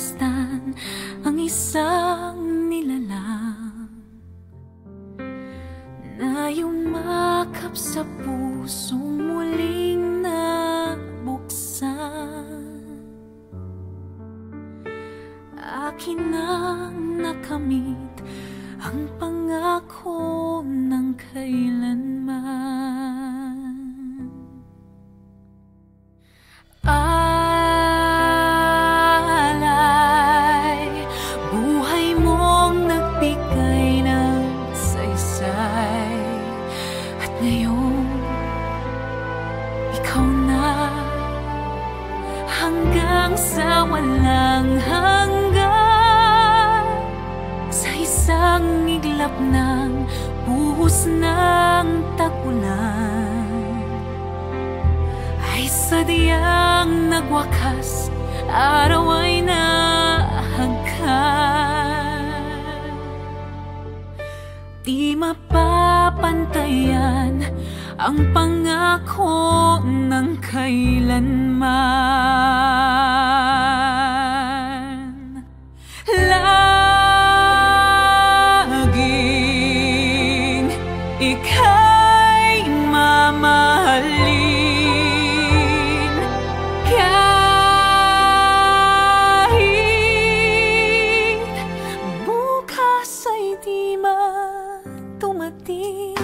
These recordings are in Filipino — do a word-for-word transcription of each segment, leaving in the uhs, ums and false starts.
mastan ang isang nilalang na yumakap sa pusong muling nabuksan. Akin nang nakamit ang pangako ng kailanman. Alay, buhay mong nagbigay ng saysay, at ngayon ikaw na hanggang sa walang hanggan, sa isang iglap ng buhos ng tag-ulan ay sadyang nagwakas, araw ay nahagkan. Di mapapantayan ang pangako ng kailanman. Laging ika'y mamahalin, kahit bukas ay di matumating.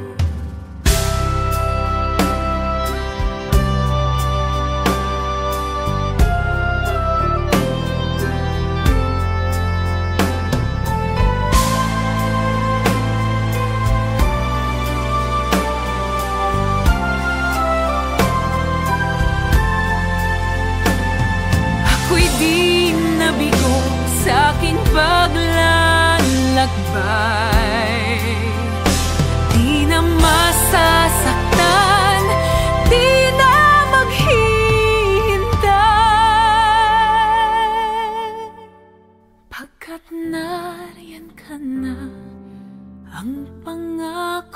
Di nabigo sa aking paglalakbay, di na masasaktan, di na maghihintay, pagkat nariyan ka na, ang pangako